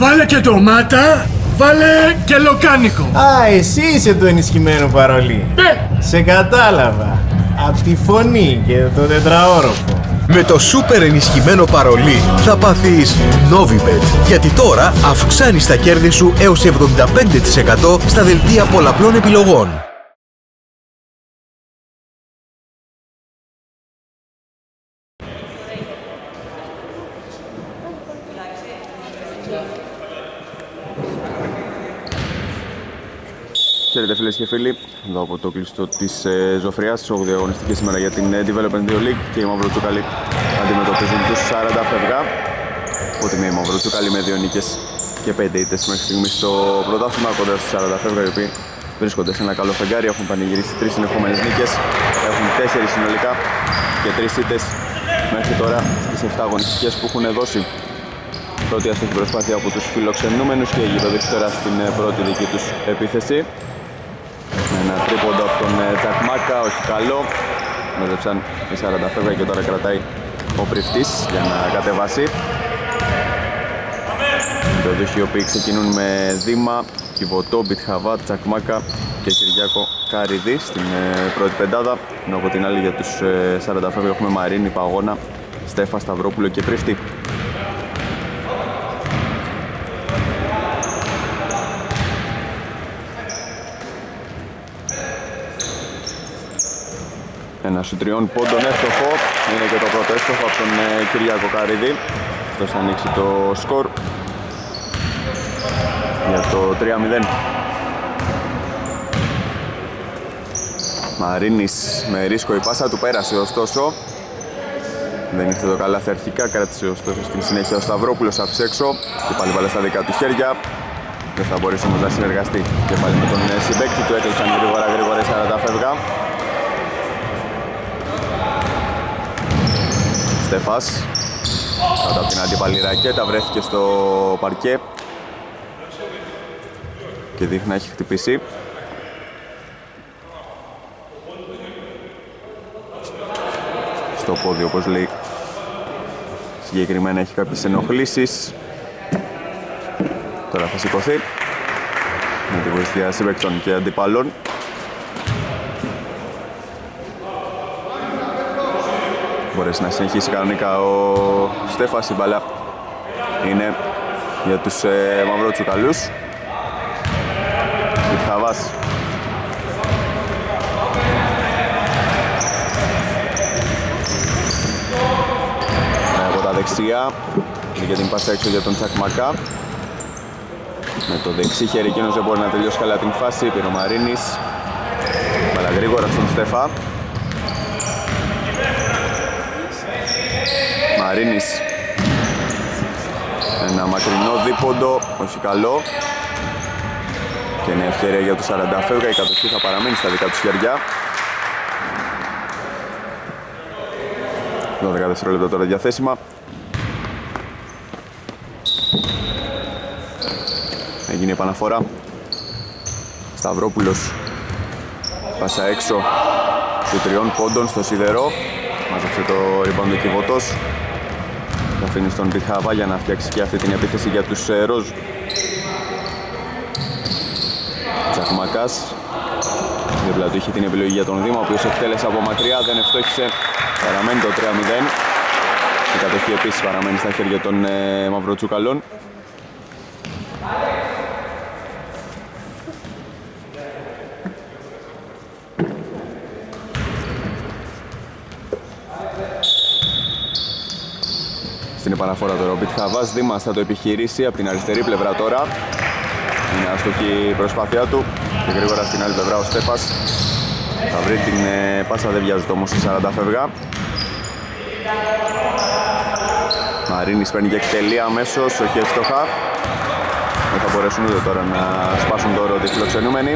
Βάλε και ντομάτα, βάλε και λοκάνικο. Α, εσύ είσαι το ενισχυμένο παρολί. Ναι. Σε κατάλαβα. Απ' τη φωνή και το τετραόροφο. Με το σούπερ ενισχυμένο παρολί θα πάθεις Novibet, γιατί τώρα αυξάνεις τα κέρδη σου έως 75% στα δελτία πολλαπλών επιλογών. Χαίρετε φίλες και φίλοι, εδώ από το κλειστό της Ζωφριάς, της 8η αγωνιστική σήμερα για την Development 2 League και οι Μαυροτσούκαλοι αντιμετωπίζουν τους 40 φεύγα. Ότι με οι Μαυροτσούκαλοι με 2 νίκες και 5 ήττες μέχρι στιγμής στο πρωτάθλημα, κοντά στους 40 φεύγα, οι οποίοι βρίσκονται σε ένα καλό φεγγάρι, έχουν πανηγυρίσει 3 συνεχόμενες νίκες, έχουν 4 συνολικά και 3 ήττες μέχρι τώρα στις 7 αγωνιστικές που έχουν δώσει. Πρώτη αστοχή προσπάθεια από τους φιλοξενούμενους και οι γηπεδούχοι τώρα στην πρώτη δική τους επίθεση. Ένα τρίποντο από τον Τσακμάκα, όχι καλό. Μέδεψαν οι 40 φεύγα και τώρα κρατάει ο Πριφτής για να κατεβάσει. Οι γηπεδούχοι οι οποίοι ξεκινούν με Δήμα, Κιβωτό, Μπιτχαβά, Τσακμάκα και Κυριάκο Καριδί στην πρώτη πεντάδα. Ενώ από την άλλη για τους 40 φεύγα έχουμε Μαρίνη, Παγώνα, Στέφα, Σταυρόπουλο και Πριφτή. Ένα σου 3 πόντων εύστοχο, είναι και το πρώτο εύστοχο από τον Κυριάκο Καρίδη. Αυτό θα ανοίξει το σκορ για το 3-0. Μαρίνης με ρίσκο, η πάσα του πέρασε ωστόσο. Δεν ήρθε το καλάθι αρχικά, κράτησε ωστόσο στην συνέχεια ο Σταυρόπουλος, άφησε έξω και πάλι βάλε στα δικά του χέρια. Δεν θα μπορέσει όμως να συνεργαστεί και πάλι με τον συμπαίκτη του, έκλεψαν γρήγορα οι 40 φεύγα. Στέφας, κάτω από την αντίπαλη ρακέτα, βρέθηκε στο παρκέ και δείχνει να έχει χτυπήσει. Στο πόδι, όπως λέει. Συγκεκριμένα έχει κάποιες ενοχλήσεις. Τώρα θα σηκωθεί με τη βοήθεια συμπαίκτων και αντιπάλων. Μπορέσει να συνεχίσει κανονικά ο Στέφας, η μπάλα είναι για τους Μαυροτσούκαλους. Μπιτχαβάς. Από τα δεξιά και την πάσα έξω για τον Τσακμακά. Με το δεξί χέρι εκείνος δεν μπορεί να τελειώσει καλά την φάση, πήρε ο Μαρίνης. Μπάλα γρήγορα στον Στέφα. Μαρίνης, ένα μακρινό δίποντο, όχι καλό. Και νέα ευκαιρία για τους 40 φεύγα, η κατοχή θα παραμείνει στα δικά τους χέρια. 12 δευτερόλεπτα τώρα διαθέσιμα. Έγινε επαναφορά. Σταυρόπουλος, πάσα έξω του 3 πόντων στο σιδερό. Μάζεψε το rebound ο Κιβωτός. Θα αφήνει στον Μπιτχαβά για να φτιάξει και αυτή την επίθεση για τους Ροζ. Τσακμακάς. Δίπλα του είχε την επιλογή για τον Δήμα, ο οποίος εκτέλεσε από μακριά, δεν ευστόχισε. Παραμένει το 3-0. Η κατοχή επίσης παραμένει στα χέρια των Μαυροτσούκαλων. Στην επαναφορά τώρα ο Μπιτχαβάς, Δήμας θα το επιχειρήσει από την αριστερή πλευρά τώρα. Είναι αστοχή η προσπάθειά του και γρήγορα στην άλλη πλευρά ο Στέφας θα βρει την πάσα, δεν βιάζεται όμως η 40 φεύγα. Μαρίνης παίρνει και εκτελεί αμέσως, όχι εύστοχα. Δεν θα μπορέσουν ούτε τώρα να σπάσουν το όρο της φιλοξενούμενοι.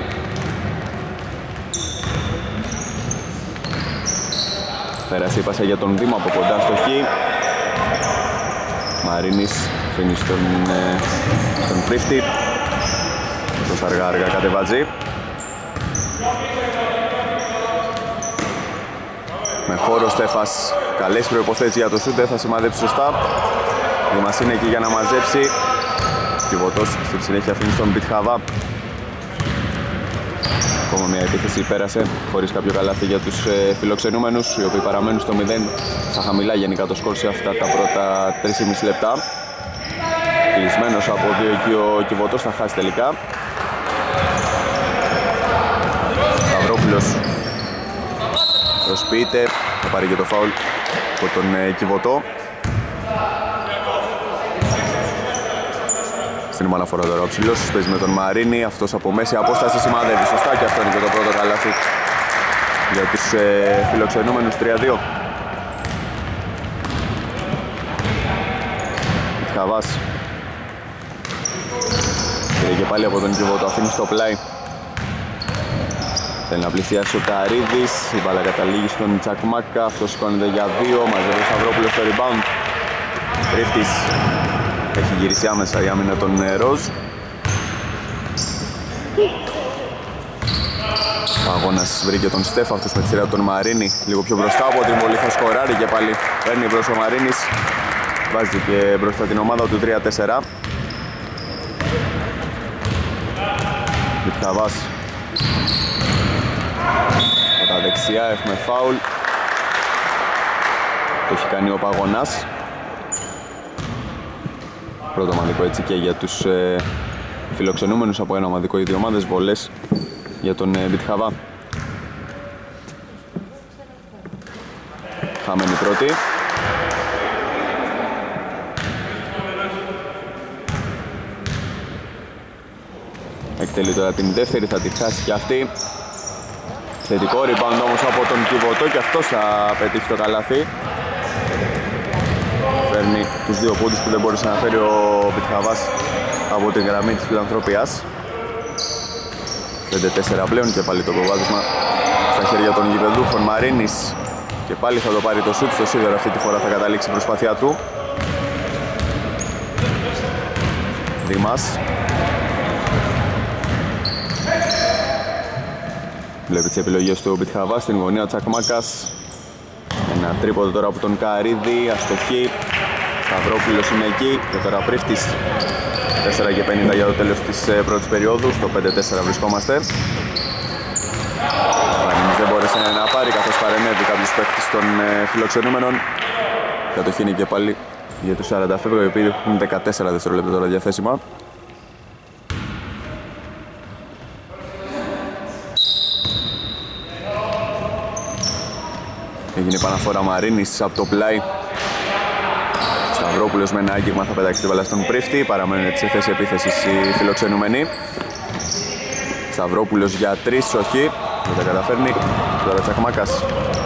Πέρασε η πάσα για τον Δήμα από κοντά στοχή. Μαρίνης αφήνει στον Πρίφτη. Αυτός αργά κατεβάζει. Με χώρο Στέφας, καλές προϋποθέσεις για το σούτ, δεν θα σημαδέψει σωστά. Δήμας είναι εκεί για να μαζέψει. Κιβωτός. Στη συνέχεια αφήνει στον Μπιτχαβά. Ακόμα μια επίθεση πέρασε χωρίς κάποιο καλάθι για τους φιλοξενούμενους, οι οποίοι παραμένουν στο 0. Στα χαμηλά γενικά το σκορ σε αυτά τα πρώτα 3,5 λεπτά. Κλεισμένος από 2 εκεί ο Κιβωτός, θα χάσει τελικά. Σταυρόπουλος προσποιείται, θα πάρει και το φάουλ από τον Κιβωτό. Στην επαναφορά τώρα ο Ψηλός παίζει με τον Μαρίνη, αυτός από μέση απόσταση σημαδεύει σωστά και αυτό είναι και το πρώτο καλάθι για τους φιλοξενούμενους. 3-2. Χαβάς πήρε και πάλι από τον Κιβωτό, αφήνει στο πλάι. Θέλει να πλησιάσει ο Καρίδης, η μπάλα καταλήγει στον Τσακμάκα, αυτός σηκώνεται για 2, μαζεύει ο Σταυρόπουλος στο rebound. Τρίφτης έχει γυρίσει άμεσα η άμυνα των Ροζ. Ο αγώνας βρήκε τον Στέφα, αυτός με τη σειρά τον Μαρίνη λίγο πιο μπροστά από την βολή, θα σκοράρει και πάλι παίρνει μπρος ο Μαρίνης, βάζει και μπροστά την ομάδα του 3-4. Μιτχαβάς από τα δεξιά, έχουμε φάουλ, το έχει κάνει ο Παγωνάς. Πρώτο ομαδικό έτσι και για τους φιλοξενούμενους από ένα ομαδικό, οι δύο ομάδες, βολές για τον Μπιτχαβά. Χαμένη πρώτη. Εκτελεί τώρα την δεύτερη, θα τη χάσει και αυτή. Θετικό rebound όμως από τον Κιβωτό και αυτός θα πετύχει το καλάθι. Φέρνει τους 2 πόντους που δεν μπόρεσε να φέρει ο Μπιτχαβάς από την γραμμή της φιλανθρωπίας. 5-4 πλέον και πάλι το προβάδισμα στα χέρια των γηπεδούχων. Μαρίνης και πάλι θα το πάρει το σουτ στο σίδερο, αυτή τη φορά θα καταλήξει η προσπάθειά του. Δήμας βλέπει τις επιλογές του Μπιτχαβά στην γωνία, ο Τσακμάκας. Ένα τρίποδο τώρα από τον Καρίδη, αστοχή. Σταυρόπουλος είναι εκεί και τώρα Πρίφτης. 4:50 για το τέλος της πρώτης περίοδου, στο 5-4 βρισκόμαστε. Βανίνης δεν μπόρεσε να πάρει καθώς παρενέβη κάποιος παίκτης των φιλοξενούμενων. Κατοχή είναι και πάλι για τους 40 φεύγα, οι οποίοι έχουν 14 δευτερόλεπτα τώρα διαθέσιμα. Έγινε επαναφορά Μαρίνης από το πλάι. Σταυρόπουλος με ένα άγγιγμα θα πετάξει την μπάλα στον Πρίφτη. Παραμένουν έτσι σε θέση επίθεσης οι φιλοξενούμενοι. Σταυρόπουλος για 3, όχι. Δεν τα καταφέρνει. Τώρα Τσακμάκας.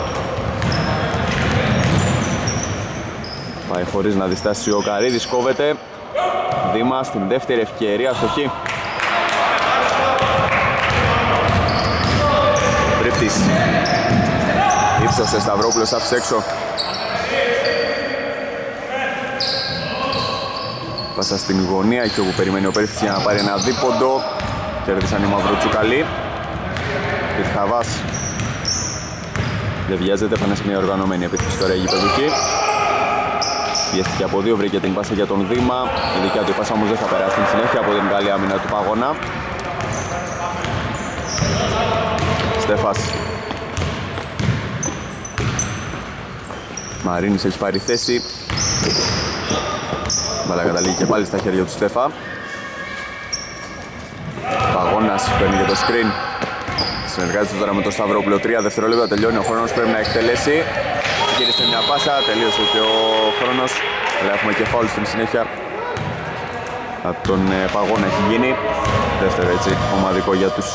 Πάει χωρίς να διστάσει ο Καρίδης, κόβεται. Δήμα στην δεύτερη ευκαιρία, αστοχή. Πρίφτης. Ήψωσε Σταυρόπουλος, άφησε έξω. Πάσα στην γωνία, εκεί όπου περιμένει ο Πρίφτης για να πάρει ένα δίποντο. Κέρδισαν οι μαυροτσούκαλοι. Μπιτχαβάς δεν βιάζεται, πάνε σε μια οργανωμένη επίθεση τώρα η γηπεδούχη. Πιέστηκε από 2, βρήκε την πάσα για τον Δήμα. Η δικιά του πάσα όμως δεν θα περάσει στην συνέχεια από την καλή άμυνα του Παγώνα. Στέφας. Μαρίνης έχει πάρει θέση. Μπαλά καταλήγει και πάλι στα χέρια του Στέφα. Παγώνας παίρνει για το screen. Συνεργάζεται τώρα με τον Σταυρόπουλο. 3 δευτερόλεπτα τελειώνει ο χρόνος, πρέπει να εκτελέσει. Γύρισε μια πάσα, τελείωσε και ο χρόνος. Αλλά έχουμε και φάουλ στην συνέχεια. Από τον Παγώνα έχει γίνει. Δεύτερο έτσι ομαδικό για τους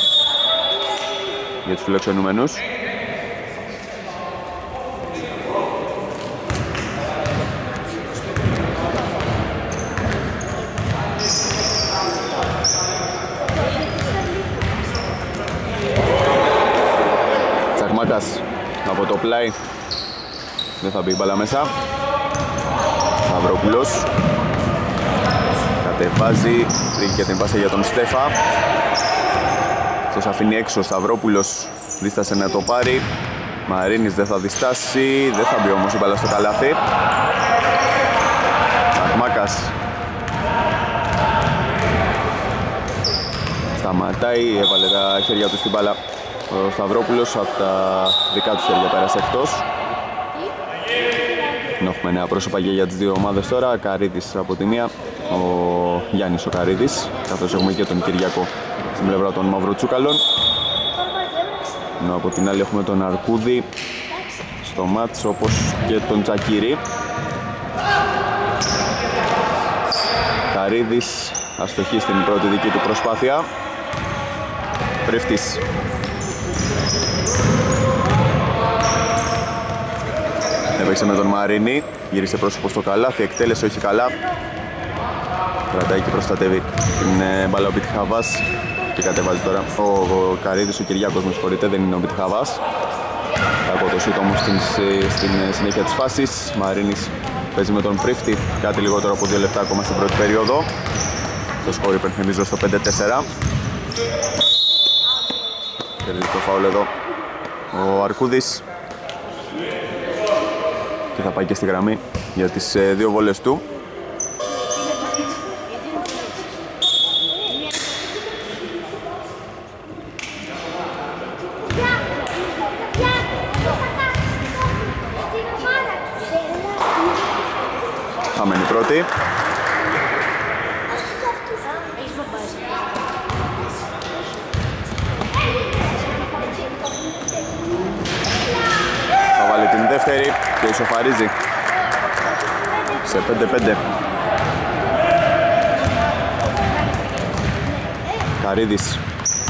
φιλοξενούμενους. Τσακμάκας από το πλάι. Δεν θα μπει η μπάλα μέσα. Σταυρόπουλος κατεβάζει, βρήκε και την πάσα για τον Στέφα. Αυτός αφήνει έξω, Σταυρόπουλος δίστασε να το πάρει. Μαρίνης δεν θα διστάσει, δεν θα μπει όμως η μπάλα στο καλάθι. Τσακμάκας Σταματάει, έβαλε τα χέρια του στην μπάλα ο Σταυρόπουλος, από τα δικά του χέρια πέρασε εκτός. Έχουμε νέα πρόσωπα και για τις δύο ομάδες τώρα. Καρίδης από τη μία, ο Γιάννης ο Καρίδης, καθώς έχουμε και τον Κυριακό στην πλευρά των Μαυροτσούκαλων. Ενώ από την άλλη έχουμε τον Αρκούδη στο μάτς, όπως και τον Τσακίρη. Καρίδης αστοχή στην πρώτη δική του προσπάθεια. Πρίφτης. Έπαιξε με τον Μαρίνη, γύρισε πρόσωπο στο καλάθι, εκτέλεσε όχι καλά. Κρατάει και προστατεύει την μπάλα ο Μπιτχαβάς και κατεβάζει τώρα ο Καρίδης, ο Κυριάκος με συγχωρείτε, δεν είναι ο Μπιτχαβάς. Από το σούτ όμως στην συνέχεια της φάσης. Μαρίνης παίζει με τον Πρίφτη, κάτι λιγότερο από 2 λεπτά ακόμα στην πρώτη περίοδο. Το σκορ υπενθυμίζω στο 5-4. Κερδίζει το φάουλ εδώ ο Αρκούδης και θα πάει και στη γραμμή για τις δύο βόλες του. Χαμένη πρώτη. Θα βάλει την δεύτερη και ισοφαρίζει σε 5-5. Καρίδης.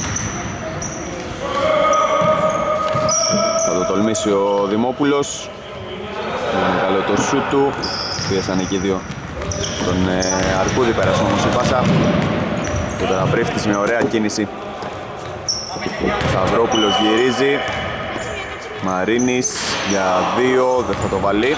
Θα το τολμήσει ο Δημόπουλος. Είναι καλό το σούτ του. Πίεσαν εκεί δύο τον Αρκούδη, πέρασε όμως η πάσα. Και τώρα Πρίφτης με ωραία κίνηση. Σταυρόπουλος γυρίζει. Μαρίνης για 2, δεν θα το βάλει.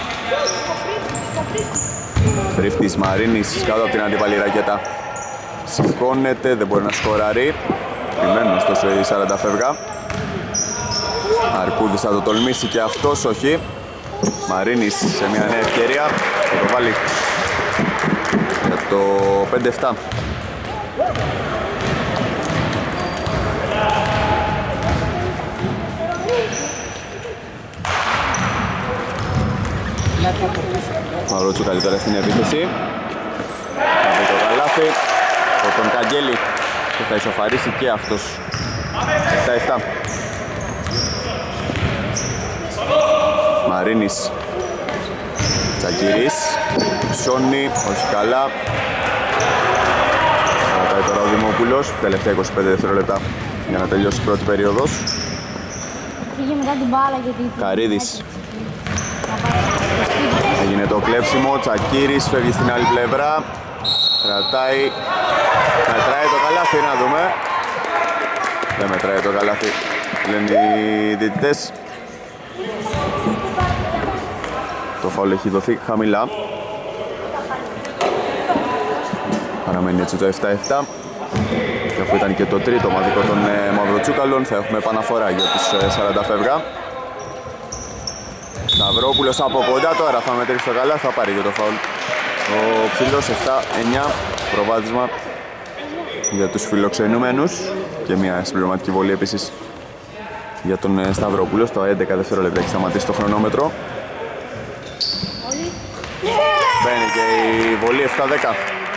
Πρίφτης, Μαρίνης κάτω από την αντίπαλη ρακέτα. Σηκώνεται, δεν μπορεί να σκοράρει. Επιμένουν ωστόσο οι 40 φεύγα. Αρκούδης θα το τολμήσει και αυτός, όχι. Μαρίνης σε μια νέα ευκαιρία θα το βάλει για το 5-7. Μαυροτσούκαλη τώρα στην επίθεση. Θα βρει το καλάθι από τον Καγγέλη και θα ισοφαρίσει και αυτός. 7-7. Μαρίνης. Τσακίρης. Ψώνει, όχι καλά. Κρατάει τώρα ο Δημόπουλος. Τελευταία 25 δευτερόλεπτα για να τελειώσει η πρώτη περίοδος. Καρίδης. Έγινε το κλέψιμο, Τσακίρης φεύγει στην άλλη πλευρά. Κρατάει. Μετράει το καλάθι, να δούμε. Δεν μετράει το καλάθι, λένε οι διαιτητές. Το φάουλ έχει δοθεί χαμηλά. Παραμένει έτσι το 7-7. Και αφού ήταν και το τρίτο ομαδικό των Μαυροτσούκαλων, θα έχουμε επαναφορά για τους 40 φεύγα. Σταυρόπουλος από κοντά τώρα θα μετρήσει το καλά, θα πάρει και το φάουλ. Ο ψηλός 7-9, προβάδισμα για τους φιλοξενούμενους και μια συμπληρωματική βολή επίσης για τον Σταυρόπουλο. Στο 11 δευτερόλεπτα έχει σταματήσει το χρονόμετρο. Μπαίνει και η βολή 7-10.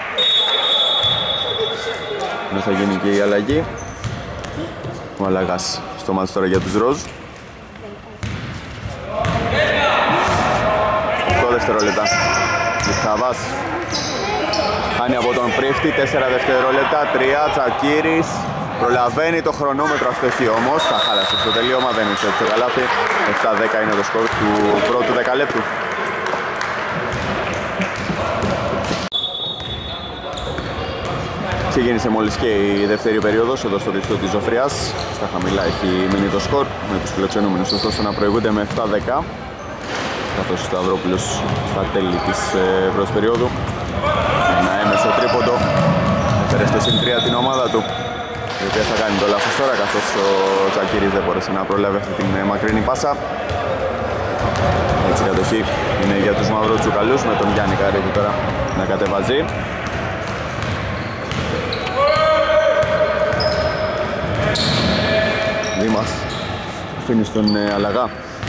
Εδώ θα γίνει και η αλλαγή. Ο Αλαγάς στο μάτς τώρα για τους Ροζ. 8 δευτερόλεπτα. Μπιτχαβάς χάνει από τον Πρίφτη. 4 δευτερόλεπτα. 3. Τσακίρης προλαβαίνει το χρονόμετρο, αστοχή όμως. Θα χάλασε στο τελείωμα, δεν είναι το καλάθι. 7-10 είναι το σκορ του πρώτου δεκαλέπτου. Ξεκίνησε μόλις και η δεύτερη περίοδος εδώ στο κλειστό της Ζωφριάς. Στα χαμηλά έχει μείνει το σκορ με τους φιλοξενούμενους ωστόσο να προηγούνται με 7-10. Καθώς ο Σταυρόπουλος στα τέλη της πρώτης περίοδου ένα έμεσο τρίποντο έφερε στο συν 3 την ομάδα του, η οποία θα κάνει το λάθος τώρα καθώς ο Τσακίρης δεν μπόρεσε να προλάβει αυτή την μακρινή πάσα. Έτσι η κατοχή είναι για τους Μαυροτσούκαλους με τον Γιάννη Καρύβη τώρα να κατεβάζει. αφήνει στον Αλαγά.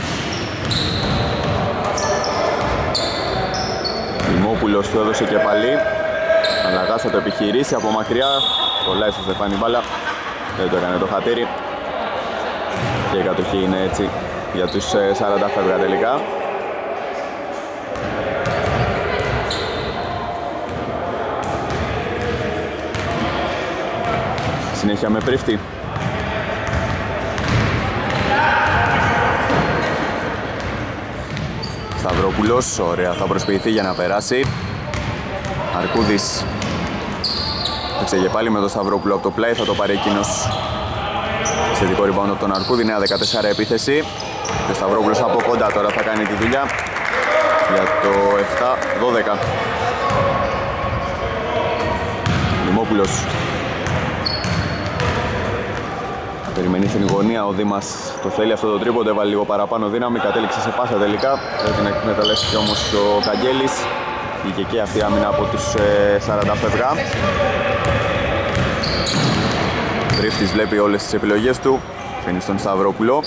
Δημόπουλος του έδωσε και πάλι. Αλαγάς θα το επιχειρήσει από μακριά. Κολλάει στο Στεφάνι μπάλα. Δεν το έκανε το χατήρι. Και η κατοχή είναι έτσι για τους 40 φεύγα τελικά. Συνέχεια με Πρίφτη. Σταυρόπουλος, ωραία, θα προσποιηθεί για να περάσει. Αρκούδης. Έξεγε πάλι με τον Σταυρόπουλο από το πλάι, θα το πάρει εκείνος. Σχετικό rebound από τον Αρκούδη, νέα 14 επίθεση. Και ο Σταυρόπουλος από κοντά τώρα θα κάνει τη δουλειά για το 7-12. Δημόπουλος. Περιμένει στην γωνία, ο Δήμας το θέλει αυτό το τρίποντο, έβαλε λίγο παραπάνω δύναμη, κατέληξε σε πάσα τελικά. Πρέπει να εκμεταλλεύσει όμως ο Καγγέλης. Είχε και αυτή άμυνα από τους 40 φεύγα. Πρίφτης βλέπει όλες τις επιλογές του, φαίνει στον Σταυρόπουλο.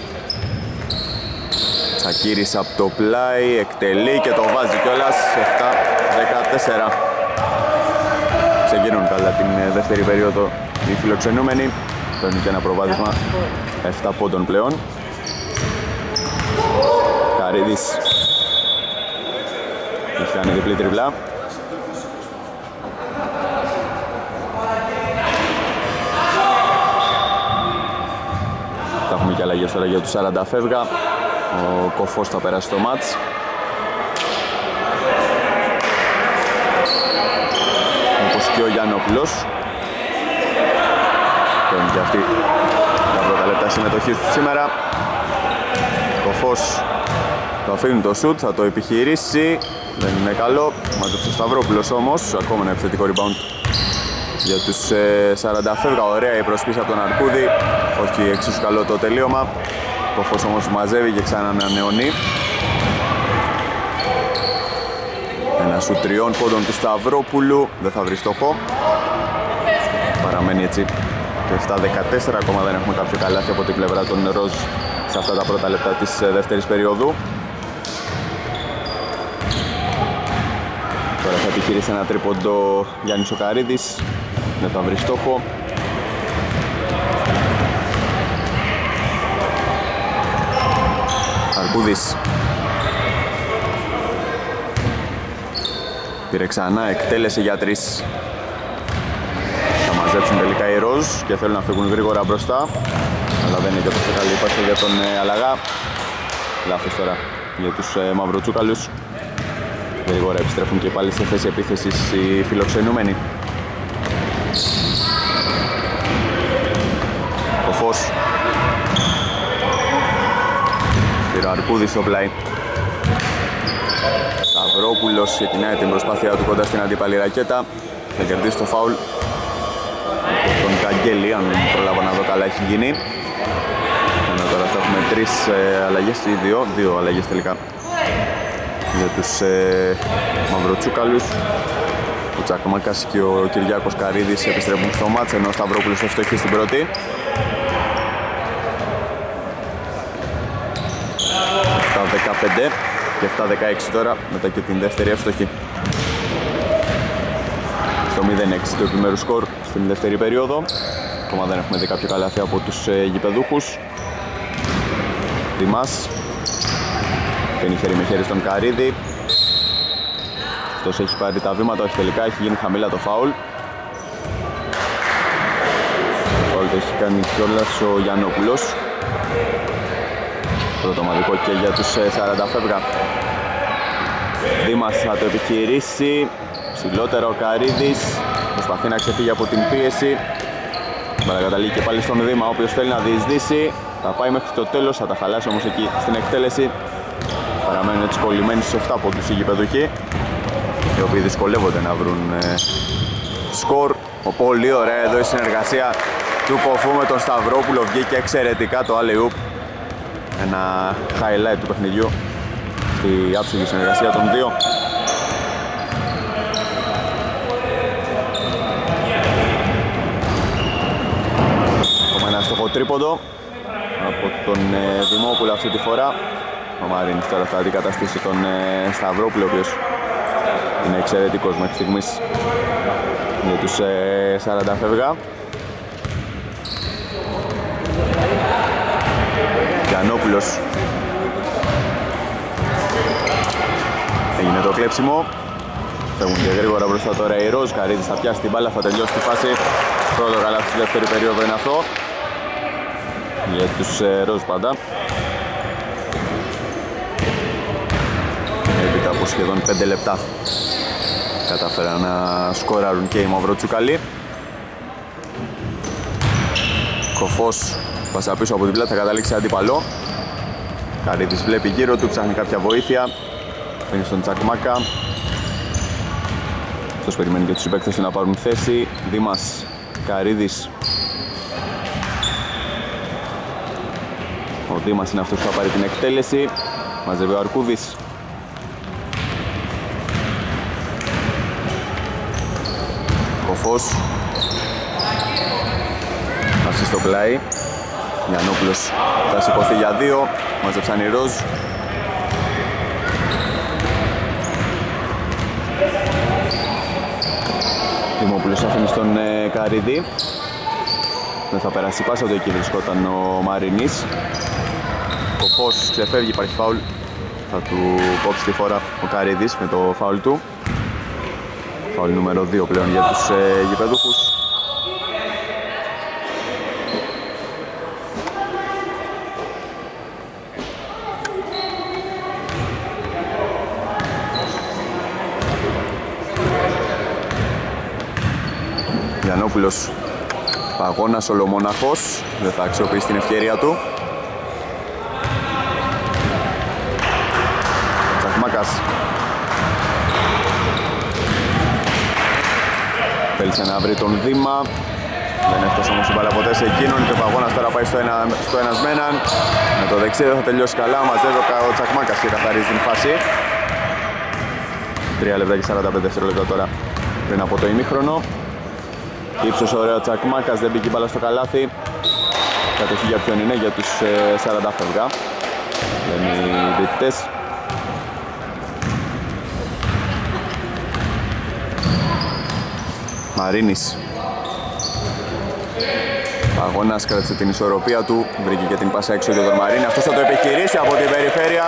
Τσακίρης από το πλάι, εκτελεί και το βάζει κιόλας. 7-14. Ξεκινούν καλά την δεύτερη περίοδο οι φιλοξενούμενοι. Παίρνουν και ένα προβάδισμα 7 πόντων πλέον. Καρίδης έχει κάνει διπλή τριπλά. Θα έχουμε και αλλαγές τώρα για τους 40 φεύγα. Ο Κοφός θα περάσει το μάτς. Όπως και ο Γιαννόπουλος. Παίρνει και αυτή τα πρώτα λεπτά συμμετοχής του σήμερα. Κοφός το αφήνει το σουτ, θα το επιχειρήσει. Δεν είναι καλό. Μάζεψε ο Σταυρόπουλος όμως. Ακόμα ένα επιθετικό rebound για τους 40 φεύγα. Ωραία η προσπίση από τον Αρκούδη. Όχι εξίσου καλό το τελείωμα. Κοφός όμως μαζεύει και ξανανανεώνει. Ένα σουτ 3 πόντων του Σταυρόπουλου. Δεν θα βρει στόχο. Παραμένει έτσι το 7-14. Ακόμα δεν έχουμε κάποιο καλάθι από την πλευρά των Ροζ σε αυτά τα πρώτα λεπτά της δεύτερης περίοδου. Τώρα θα επιχειρήσει ένα τρίποντο Γιάννης ο Καρίδης. Δεν θα βρει στόχο. Αρκούδης. Πήρε ξανά, εκτέλεσε για 3. Θα μαζέψουν τελικά οι Ροζ και θέλουν να φύγουν γρήγορα μπροστά. Αλλά δεν είναι και τόσο καλή πάση για τον Αλαγά. Λάθος τώρα για τους μαυροτσούκαλους. Γρήγορα επιστρέφουν και πάλι σε θέση επίθεσης οι φιλοξενούμενοι. Ο Φως. Πήρε ο Αρκούδης στο πλάι. Σταυρόπουλος ξεκινάει την προσπάθειά του κοντά στην αντίπαλη ρακέτα. Θα κερδίσει το φάουλ. Τον Καγγέλη, αν προλάβω να δω καλά, έχει γίνει. Τώρα θα έχουμε 3 αλλαγές ή 2 αλλαγές τελικά για τους μαυροτσούκαλους. Ο Τσακμάκας και ο Κυριάκος Καρίδης επιστρέφουν στο μάτς, ενώ ο Σταυρόπουλος ευτυχεί στην πρώτη. 7-15 και 7-16 τώρα, μετά και την δεύτερη εύστοχη. Στο 0-6 του επιμέρου σκορ στην δεύτερη περίοδο. Ακόμα δεν έχουμε δει κάποιο καλάθι από τους γηπεδούχους. Δημάς. Φαίνει χέρι με χέρι στον Καρίδη. Αυτός έχει πάρει τα βήματα, όχι τελικά, έχει γίνει χαμηλά το φάουλ. Το φάουλ το έχει κάνει κιόλας ο Γιαννόπουλος. Πρώτο ομαδικό και για τους 40 φεύγα. Δήμας θα το επιχειρήσει. Ψηλότερα ο Καρίδης. Προσπαθεί να ξεφύγει από την πίεση. Παρακαταλήγει και πάλι στον Δήμα, ο οποίος θέλει να διεισδύσει. Θα πάει μέχρι το τέλος, θα τα χαλάσει όμως εκεί στην εκτέλεση. Παραμένουν έτσι κολλημένοι στους 7 πόντους οι γηπεδούχοι, οι οποίοι δυσκολεύονται να βρουν σκορ. Πολύ ωραία εδώ η συνεργασία του Κοφού με τον Σταυρόπουλο. Βγήκε εξαιρετικά το alley-oop. Ένα highlight του παιχνιδιού στη άψογη συνεργασία των δύο. Ακόμα ένα στόχο τρίποντο από από τον Δημόπουλο αυτή τη φορά. Ο Μαρίνης τώρα θα αντικαταστήσει τον Σταυρόπουλο, ο οποίος είναι εξαιρετικός μέχρι στιγμής για τους 40 φεύγα. Γιαννόπουλος. Έγινε το κλέψιμο. Φεύγουν και γρήγορα μπροστά τώρα οι Ροζ. Καρύδης θα πιάσει την μπάλα, θα τελειώσει τη φάση. Πρώτο καλάθι στη δεύτερη περίοδο είναι αυτό. Για τους Ροζ πάντα. Έπειτα από σχεδόν 5 λεπτά καταφέραν να σκοράρουν και οι μαυροτσουκαλοί. Κοφός πάσα πίσω από την πλάτη, θα καταλήξει αντίπαλο. Καρύδης βλέπει γύρω του, ψάχνει κάποια βοήθεια. Παίρνει στον Τσακμάκα. Αυτός περιμένει και τους συμπαίκτες του να πάρουν θέση. Δήμας, Καρύδης. Ο Δήμας είναι αυτός που θα πάρει την εκτέλεση. Μαζεύει ο Αρκούδης. Κοφός. Αυτή στο πλάι. Γιαννόπουλος θα σηκωθεί για 2. Μαζέψαν οι Ροζ. Δημόπουλος αφήνει στον Καρύδη. Δεν θα περάσει πάσα, το εκεί βρισκόταν ο Μαρινής. Κοφός ξεφεύγει, υπάρχει φάουλ. Θα του κόψει τη φορά ο Καρύδης με το φάουλ του. Φάουλ νούμερο 2 πλέον για τους γηπεδούχους. Γιαννόπουλος, παγώνας ολομόναχος, δεν θα αξιοποιήσει την ευκαιρία του. Τσακμάκας. Θέλησε να βρει τον Δήμα, δεν έφτασε όμως η μπάλα ποτέ σε εκείνον και ο Παγώνας τώρα πάει στο ένας με έναν. Με το δεξί δεν θα τελειώσει καλά, μαζεύει ο Τσακμάκας και καθαρίζει την φάση. 3 λεπτά και 45 δευτερόλεπτα τώρα πριν από το ημίχρονο. Ύψος ωραίο Τσακμάκας, δεν μπήκε η μπάλα στο καλάθι. Κατοχή για ποιον είναι, για τους 40 φεύγα. Λένε οι διαιτητές. Μαρίνης. Παγώνας κράτησε την ισορροπία του, βρήκε και την πάσα έξω για τον Μαρίνη. Αυτός θα το επιχειρήσει από την περιφέρεια.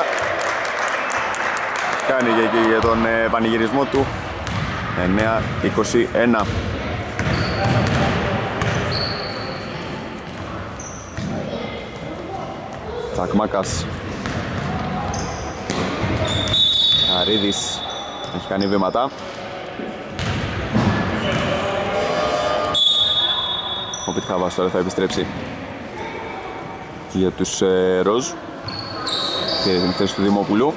Κάνει και εκεί για τον πανηγυρισμό του. 9-21. Τσακμάκας. Καρύδης έχει κάνει βήματα. Ο Πιτχάβας τώρα θα επιστρέψει για τους Ροζ. Πήρε την θέση του Δημόπουλου.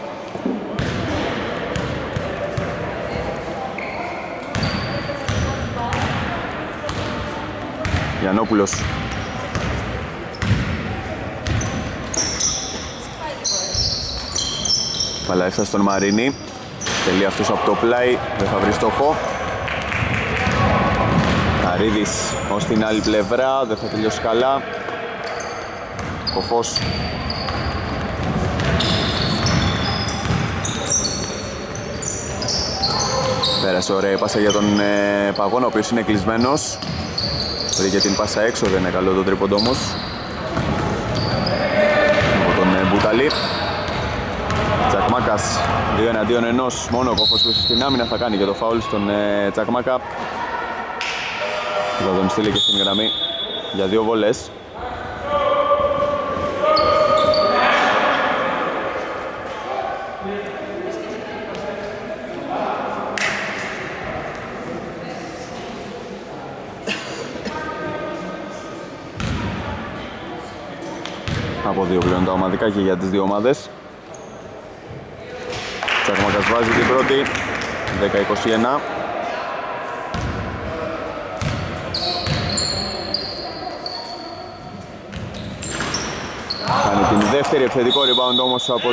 Γιαννόπουλος. Παλάισα στον Μαρίνη. Τελεί αυτός από το πλάι, δεν θα βρει στόχο. Καρύδης ως την άλλη πλευρά, δεν θα τελειώσει καλά. Κοφός. Πέρασε ωραία η πάσα για τον Παγώνα, ο οποίος είναι κλεισμένος. Βρήκε την πάσα έξω, δεν είναι καλό το τρίποντο όμως. Από τον Μπουταλή. Τσακμάκας, 2 εναντίον 1, μόνο ο Κόφος πίσω στην άμυνα θα κάνει και το φάουλ στον Τσακμάκα. Θα τον στείλει και στην γραμμή για 2 βολές. Από 2 πλέον τα ομαδικά και για τις 2 ομάδες. Τσακμάκας βάζει την πρώτη, 10-21. Κάνει την δεύτερη, επιθετικό rebound όμως από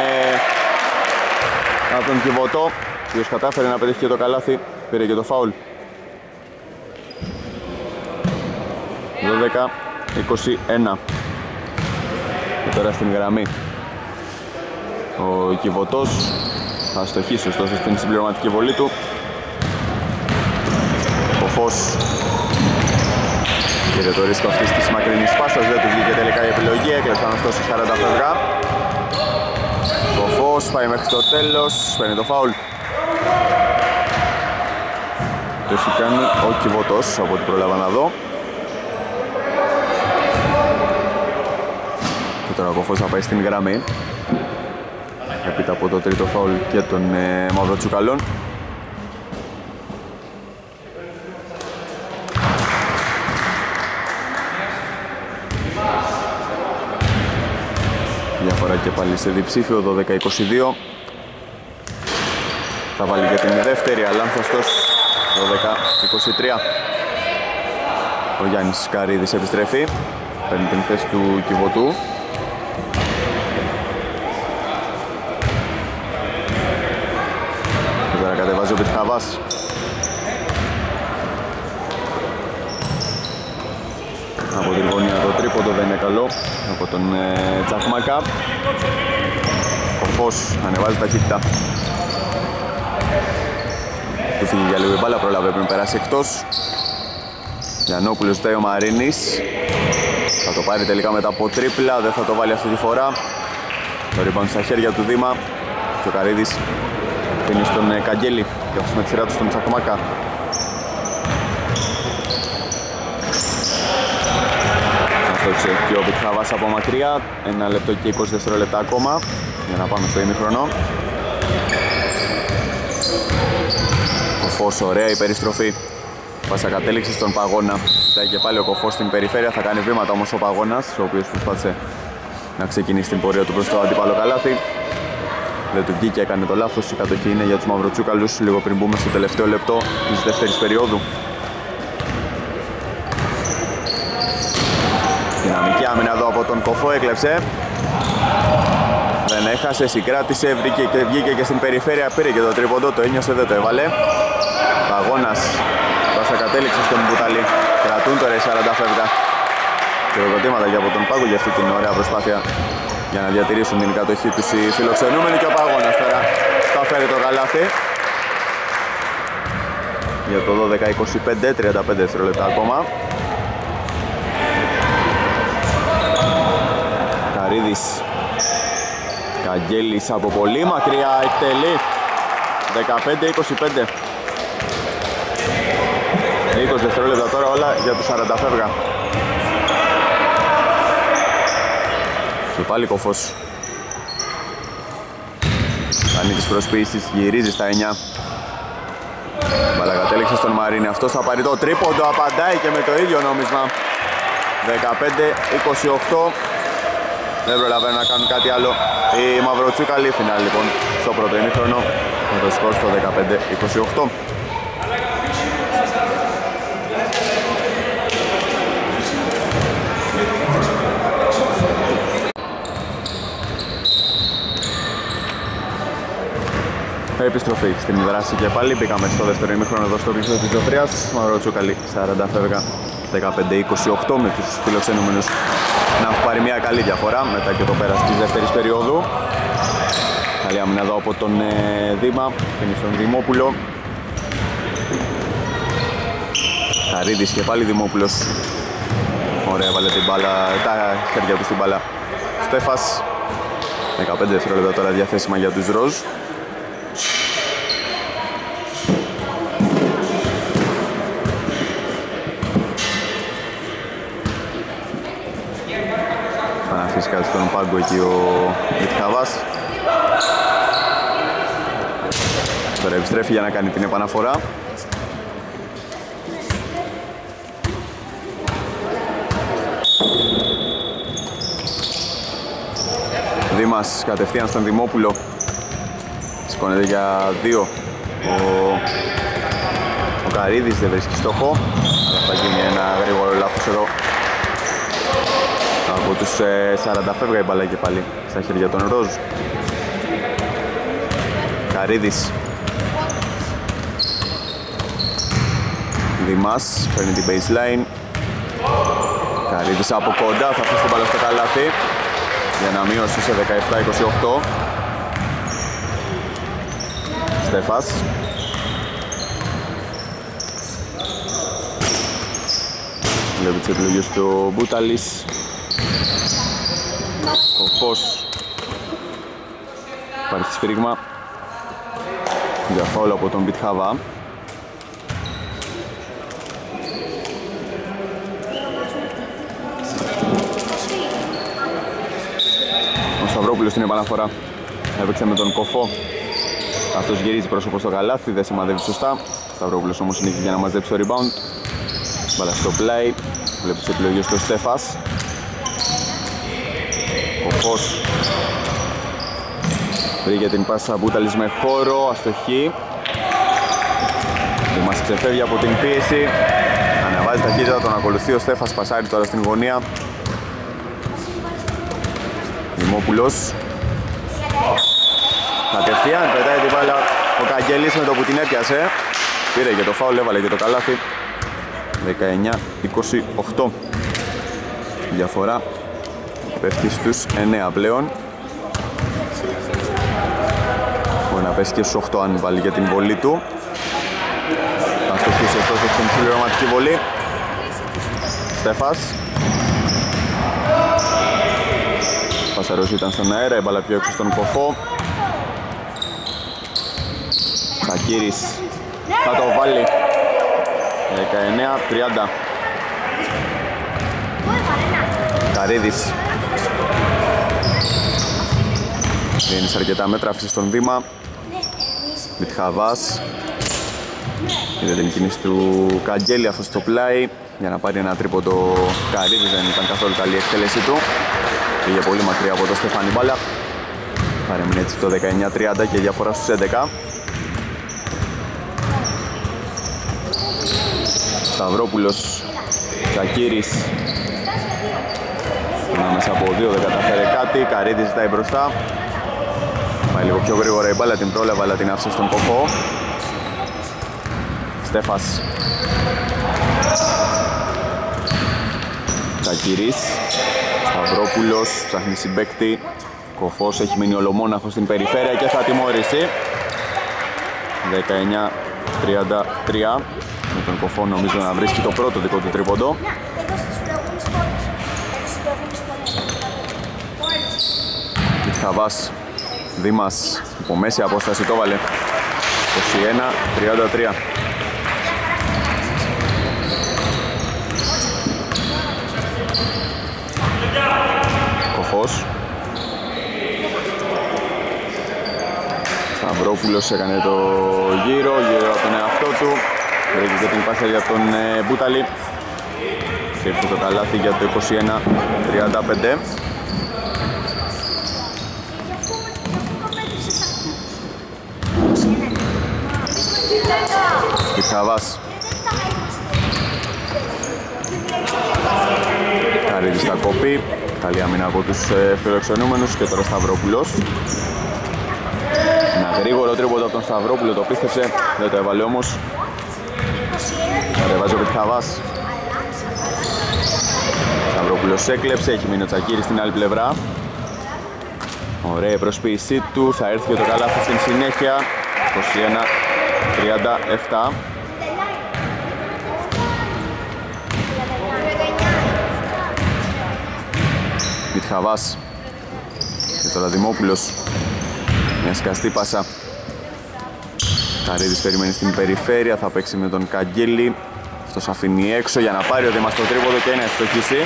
τον Κιβωτό, ο οποίος κατάφερε να πετύχει και το καλάθι, πήρε και το φάουλ. 12-21. τώρα στην γραμμή. Ο Κιβωτός θα στοχίσει ωστόσο στην συμπληρωματική βολή του. Ο Φως πήρε το ρίσκο αυτής της μακρινής πάσας, δεν του βγήκε τελικά η επιλογή, έκλεψαν ωστόσο 40 φεύγα. Ο Φως πάει μέχρι το τέλος, παίρνει το φάουλ. Το έχει κάνει ο Κιβωτός από ό,τι προλάβα να δω. Και τώρα ο Φως θα πάει στην γραμμή. Έπειτα από το τρίτο φάουλ και των Μαυροτσουκαλών. Διαφορά και πάλι σε διψήφιο, 12-22. Θα βάλει και την δεύτερη, αλλά λάθος, 12-23. Ο Γιάννης Καρίδης επιστρέφει, παίρνει την θέση του Κιβωτού. Και τώρα κατεβάζει ο Πιτχαβάς. Από την γωνία το τρίποντο δεν είναι καλό από τον Τσακμάκα. Ο Φως ανεβάζει ταχύτητα. Του φύγει για λίγο η μπάλα, πρόλαβε πριν περάσει εκτός. Γιαννόπουλος ζητάει ο Μαρίνης. Θα το πάρει τελικά μετά από τρίπλα, δεν θα το βάλει αυτή τη φορά. Το rebound στα χέρια του Δήμα. Και ο Καρίδης αφήνει στον Καγγέλη και αυτός με τη σειρά του στον Τσακμάκα. Και ο Πιτχαβάς από μακριά, 1 λεπτό και 20 δευτερόλεπτα ακόμα για να πάμε στο ημίχρονο. Ο Φως, ωραία η περιστροφή. Πάσα κατέληξη στον Παγώνα. Φτάει και πάλι ο Κοφός στην περιφέρεια, θα κάνει βήματα όμως ο Παγώνας, ο οποίος προσπάθησε να ξεκινήσει την πορεία του προς το αντίπαλο καλάθι. Δεν του βγήκε, έκανε το λάθος. Η κατοχή είναι για τους Μαυροτσούκαλους λίγο πριν μπούμε στο τελευταίο λεπτό της δεύτερης περίοδου. Δυναμική άμυνα εδώ από τον Κοφό, έκλεψε. Δεν έχασε, συγκράτησε, βγήκε και στην περιφέρεια, πήρε και το τρίποντο, το ένιωσε, δεν το έβαλε. Παγώνας, πάσα κατέληξε στον Μπουταλή. Κρατούν τώρα οι 40 φεύγα. Χειροκροτήματα και από τον Πάγο για αυτή την ωραία προσπάθεια για να διατηρήσουν την κατοχή τους οι φιλοξενούμενοι. Και ο Παγώνας τώρα θα φέρει το καλάθι. Για το 12-25, 35 δευτερόλεπτα ακόμα. Καρίδης, Καγγέλης από πολύ μακριά εκτελεί. 15-25. 20 δευτερόλεπτα τώρα όλα για τους 40 φεύγα. Και πάλι Κοφός. Κάνει τις προσποιήσεις, γυρίζει στα 9. Μπαλά κατέληξε στον Μαρίνη, αυτός θα πάρει το τρίποντο, απαντάει και με το ίδιο νόμισμα. 15-28. Δεν προλαβαίνουν να κάνουν κάτι άλλο οι Μαυροτσούκαλοι. Φινάλ λοιπόν στο πρώτο ημίχρονο με το σκορ στο 15-28. Επιστροφή στην δράση και πάλι. Μπήκαμε στο δεύτερο ημίχρονο εδώ στο κλειστό της Ζωφρίας. Μαυροτσούκαλοι 40 φεύγα, 15-28 με τους φιλοξενούμενους να έχουν πάρει μια καλή διαφορά μετά και το πέρας της δεύτερης περίοδου. Καλή άμυνα εδώ από τον Δήμα, φύγει στον Δημόπουλο. Καρίδης και πάλι Δημόπουλος. Ωραία, βάλε την μπάλα, τα χέρια του στην μπάλα. Στέφας, 15 δευτερόλεπτα τώρα διαθέσιμα για τους Ροζ. Φυσικά στον πάγκο εκεί ο Μιτχαβάς. Τώρα επιστρέφει για να κάνει την επαναφορά. Δήμας κατευθείαν στον Δημόπουλο. Σηκώνεται για 2. Ο Καρίδης δεν βρίσκει στόχο, αλλά θα γίνει ένα γρήγορο λάθος εδώ. Από τους 40 φεύγα η μπάλα και πάλι στα χέρια των Ροζ. Καρίδης. Δημάς παίρνει την baseline. Καρίδης από κοντά, θα αφήσει την μπάλα στο καλάθι. για να μειώσει σε 17-28. Στέφας. Βλέπει τις επιλογές του Μπουταλής. Ο Φως. Υπάρχει σφύριγμα για φάουλ από τον Μπιτχαβά. Ο Σταυρόπουλος στην επαναφορά έπαιξε με τον Κοφό. Αυτός γυρίζει πρόσωπο στο καλάθι, δεν σημαδεύει σωστά. Ο Σταυρόπουλος όμως είναι εκεί για να μαζέψει το rebound. Μπάλα στο play, βλέπει τις επιλογές του Στέφας. Κοφός βρήκε την πάσα Μπουταλής με χώρο, αστοχή. Μας ξεφεύγει από την πίεση. Ανεβάζει ταχύτητα, τον ακολουθεί ο Στέφας, πασάρει τώρα στην γωνία. Δημόπουλος. Κατευθείαν πετάει την μπάλα ο Καγγέλης με το που την έπιασε. Πήρε και το φάουλ, έβαλε και το καλάθι. 19-28. Διαφορά πέφτει στους 9 πλέον. Μπορεί να πέσει και στους 8 αν βάλει για την βολή του. Θα στοχίσει ωστόσο στην συμπληρωματική βολή. Στέφας. Πασαρός ήταν στον αέρα, η μπάλα πιο έξω στον Κοφό. Τσακίρης θα το βάλει. 19-30. Καρίδης. Δίνει σε αρκετά μέτρα, άφησε στον βήμα. Μιτχαβάς. Είδε την κίνηση του Καγγέλη αφού στο πλάι για να πάρει ένα τρίποντο. Καρίδης, δεν ήταν καθόλου καλή η εκτέλεσή του. Πήγε πολύ μακριά από το Στεφάνι μπάλα. Παρέμεινε έτσι το 19-30 και διαφορά στους 11. Σταυρόπουλος, Τσακίρης. Ανάμεσα από δύο δεν καταφέρε κάτι. Καρίδης ζητάει μπροστά. Πάει λίγο πιο γρήγορα η μπάλα, την πρόλαβα αλλά την άφησε στον Κοφό. Στέφας. Τσακίρης. Σταυρόπουλος, ψάχνει συμπαίκτη. Κοφός έχει μείνει ολομόναχος στην περιφέρεια και θα τιμωρήσει. 19-33. Με τον Κοφό νομίζω να βρίσκει το πρώτο δικό του τρίποντο. Χαβάς, Δήμας, από μέση απόσταση το βάλε. 21-33. Κοφός. Σταυρόπουλος έκανε το γύρο από τον εαυτό του. Βρήκε και την πάσα για τον Μπουταλή. Και ήρθε το καλάθι για το 21-35. Πιτσαβάς. Καρύδης στα κόπη. Καλή άμυνα από τους φιλοξενούμενους και τώρα Σταυρόπουλος. Ένα γρήγορο τρίποντο από τον Σταυρόπουλο, το πίστεψε, δεν το έβαλε όμως. Κατεβάζει ο Πιτσαβάς. Σταυρόπουλος έκλεψε, έχει μείνει ο Τσακίρης στην άλλη πλευρά. Ωραία η προσποίησή του, θα έρθει και το καλάθι στην συνέχεια. 21-37. Μιτχαβάς. Και τώρα Δημόπουλος. Μια σκαστή πάσα. Καρύδης περιμένει στην περιφέρεια, θα παίξει με τον Καγγέλη. Αυτός αφήνει έξω για να πάρει ο Δήμας το τρίποδο και να ευστοχίσει.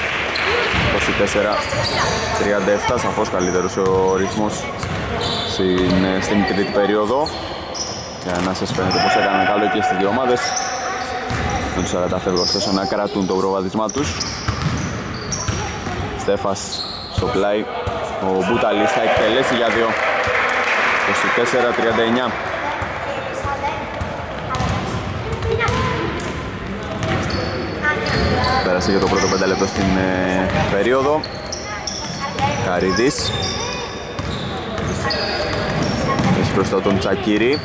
24-37, σαφώς καλύτερος ο ρυθμός στην τρίτη περίοδο. Για να σας φαίνεται πως έκαναν καλό και στις δύο ομάδες. Με τους 40 φεύγω ωστόσο να κρατούν το προβάδισμά τους. Στέφας στο πλάι. Ο Μπουταλής θα εκτελέσει για 2. 24-39. Πέρασε για το πρώτο 5 λεπτό στην περίοδο. Καρύδης. Έχει μπροστά τον Τσακίρη.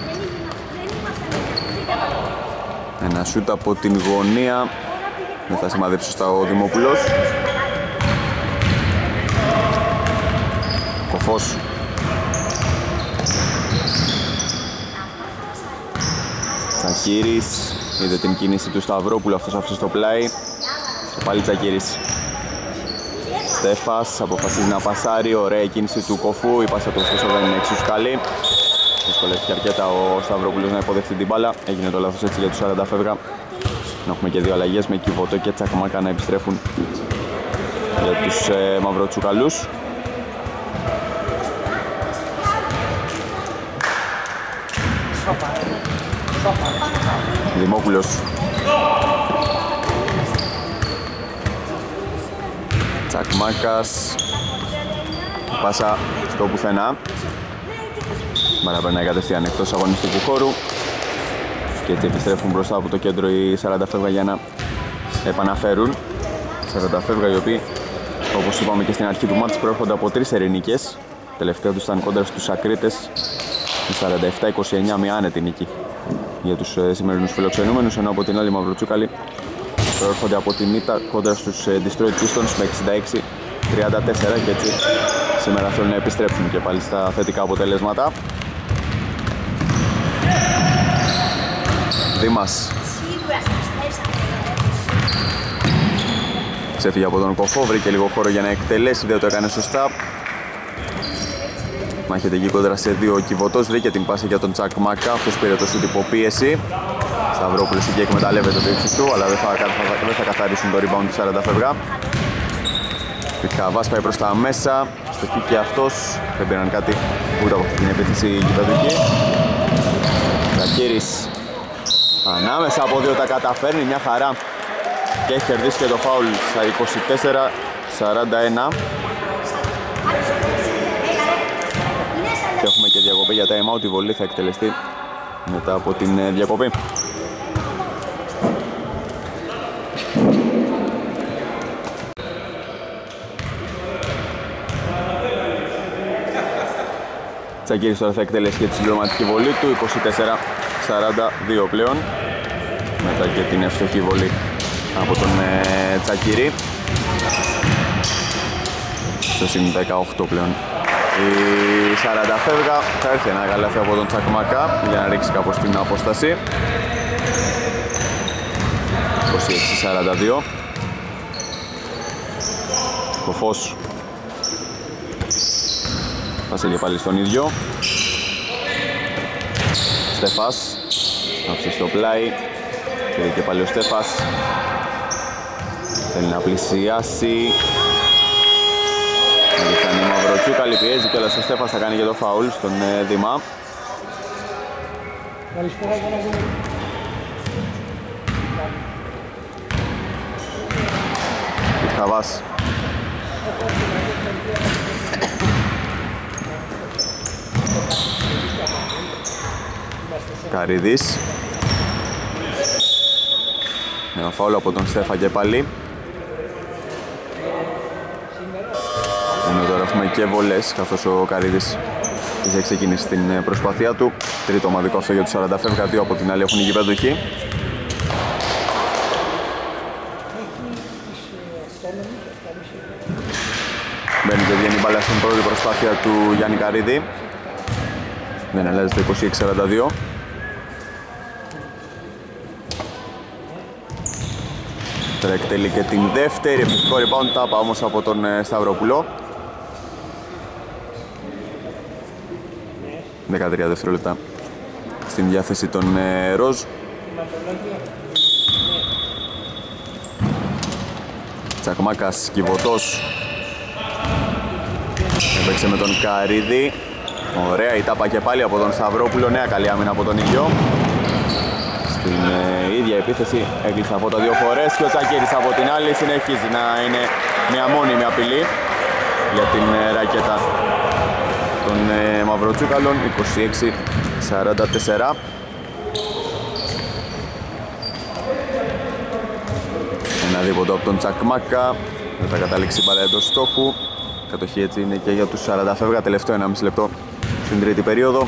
Ένα σούτ από την γωνία. Δεν θα σημαδέψει σωστά ο Δημόπουλος. Κοφός. Τσακίρης, είδε την κίνηση του Σταυρόπουλου, αυτός άφησε στο πλάι. Και πάλι Τσακίρης. Στέφας αποφασίζει να πασάρει, ωραία κίνηση του Κοφού, η πάσα του ωστόσο δεν είναι εξίσου καλή. Δυσκολεύτηκε αρκετά ο Σταυρόπουλος να υποδεχτεί την μπάλα, έγινε το λάθος έτσι για τους 40 φεύγα. Να έχουμε και δύο αλλαγές με Κιβωτό και Τσακμάκα να επιστρέφουν για τους μαυροτσουκαλούς. Δημόπουλος. Τσακμάκας. Πάσα στο πουθενά. Μπαλά περνάει κατευθείαν εκτός αγωνιστικού χώρου. Και έτσι επιστρέφουν μπροστά από το κέντρο οι 40 φεύγα για να επαναφέρουν. 40 φεύγα οι οποίοι, όπως είπαμε και στην αρχή του μάτς, προέρχονται από 3 ερηνικές. Τελευταία τους ήταν κόντρα στους Ακρίτες. 47-29, μια άνετη νίκη για τους σημερινούς φιλοξενούμενους, ενώ από την άλλη μαυροτσούκαλοι προέρχονται από την ήττα κόντρα στους Detroit Pistons με 66-34 και έτσι σήμερα θέλουν να επιστρέψουν και πάλι στα θετικά αποτελέσματα. Δήμας ξέφυγε από τον Κοφό, βρήκε λίγο χώρο για να εκτελέσει, δεν το έκανε σωστά. Μάχεται εκεί κόντρα σε δύο ο Κιβωτός, βρήκε την πάσα για τον Τσακμάκα, αυτός πήρε το σούτ υπό πίεση. Σταυρόπουλος εκεί εκμεταλλεύεται το ύψος του, αλλά δεν θα καθαρίσουν το rebound του 40 φεύγα. Πιτχαβάς πάει προς τα μέσα, στοχεί και αυτός, δεν πήραν κάτι ούτε από αυτή την επίθεση γηπεδική. Τσακίρης ανάμεσα από δύο τα καταφέρνει, μια χαρά και έχει κερδίσει και το φάουλ στα 24-41. Και έχουμε και διακοπή για time out, η βολή θα εκτελεστεί μετά από την διακοπή. Τσακίρης τώρα θα εκτελέσει και τη συμπληρωματική βολή του, 24-42 πλέον, μετά και την εύστοχη βολή από τον Τσακίρη. Στο σημείο 18 πλέον. Η 40 φεύγα, θα έρθει ένα καλάθι από τον Τσακμάκα για να ρίξει κάπως την απόσταση. 26-42. Κοφός. Πάσε και πάλι στον ίδιο. Στέφας. Άφησε στο πλάι. Πήρε και πάλι ο Στέφας. Θέλει να πλησιάσει. Η μαυροτσούκαλη πιέζει και ο Στέφας θα κάνει και το φαουλ στον Δήμα. Πιτχαβάς. Καρίδης. Νέο φαουλ από τον Στέφα και πάλι. Ενώ τώρα έχουμε και βολές, καθώς ο Καρίδης είχε ξεκινήσει την προσπάθειά του. Τρίτο ομαδικό αυτό για τους 40 φεύγα, δύο από την άλλη έχουν οι γηπεδοχοί. Μπαίνει και βγαίνει μπάλα στην πρώτη προσπάθεια του Γιάννη Καρίδη. Δεν αλλάζει το 26-42. Τώρα εκτελεί και την δεύτερη, επιθετικό rebound, τάπα όμως από τον Σταυρόπουλο. 13 δευτερόλεπτα στην διάθεση των Ροζ. Τσακμάκας, Κιβωτός. Έπαιξε με τον Καρίδη. Ωραία η τάπα και πάλι από τον Σταυρόπουλο, νέα καλή άμυνα από τον ίδιο. Στην ίδια επίθεση έκλεισε από τα δύο φορές και ο Τσακίρης από την άλλη συνεχίζει να είναι μια μόνιμη απειλή για την ρακέτα των μαυροτσούκαλων. 26-44. Ένα δίποτο από τον Τσακμάκα, δεν θα καταλήξει μπάλα εντός στόχου. Κατοχή έτσι είναι και για τους 40 φεύγα, τελευταίο 1,5 λεπτό στην τρίτη περίοδο.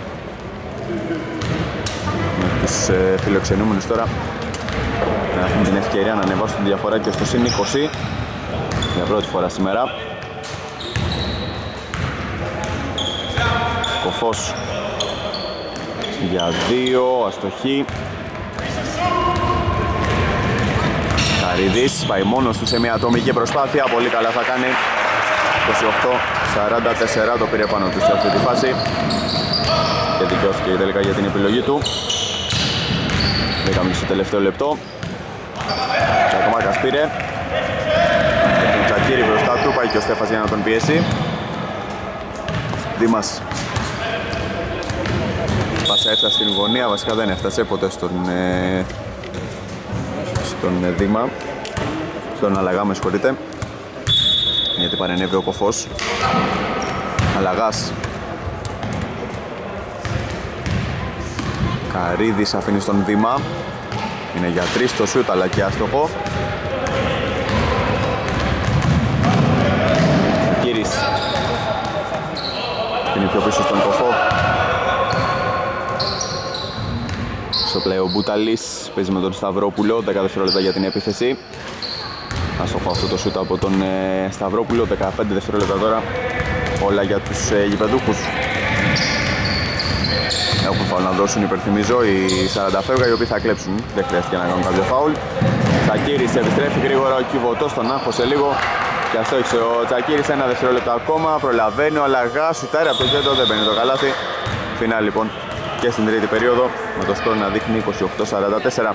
Με τους φιλοξενούμενους τώρα να έχουν την ευκαιρία να ανεβάσουν τη διαφορά και στο συν 20 για πρώτη φορά σήμερα. Κοφός για 2, αστοχή. Καρίδης πάει μόνος του σε μια ατομική προσπάθεια, πολύ καλά θα κάνει. 28-44 το πήρε πάνω του σε αυτή τη φάση και δικαιώθηκε τελικά για την επιλογή του. Μπήκαμε στο τελευταίο λεπτό. Τσακμάκας πήρε και τον Τσακίρη μπροστά του, πάει και ο Στέφας για να τον πιέσει. Δήμας πάσα έφτασε στην γωνία, βασικά δεν έφτασε ποτέ στον Δήμα, στον Αλλαγά, με συγχωρείτε, γιατί παρενέβη ο Κοφός. Αλλαγάς. Καρίδης αφήνει στον Δήμα, είναι για 3 το σούτ αλλά και άστοχο. Κύρις είναι πιο πίσω στον Κοφό. Στο πλay ο Μπουταλής παίζει με τον Σταυρόπουλο, 10 δευτερόλεπτα για την επίθεση. Άστοχο αυτό το σούτ από τον Σταυρόπουλο, 15 δευτερόλεπτα τώρα, όλα για τους γηπεδούχους. Έχουν φάουλ να δώσουν, υπερθυμίζω, οι 40 φεύγα, οι οποίοι θα κλέψουν, δεν χρειάστηκε να κάνουν κάποιο φάουλ. Τσακίρης επιστρέφει γρήγορα, ο Κιβωτός τον άγχωσε λίγο και αστόχησε ο Τσακίρης, 1 δευτερόλεπτο ακόμα, προλαβαίνει ο Αλλαγάς, σουτάρει από το κέντρο, δεν μπαίνει το καλάθι. Φινάλ λοιπόν και στην τρίτη περίοδο, με το σκορ να δείχνει 28-44.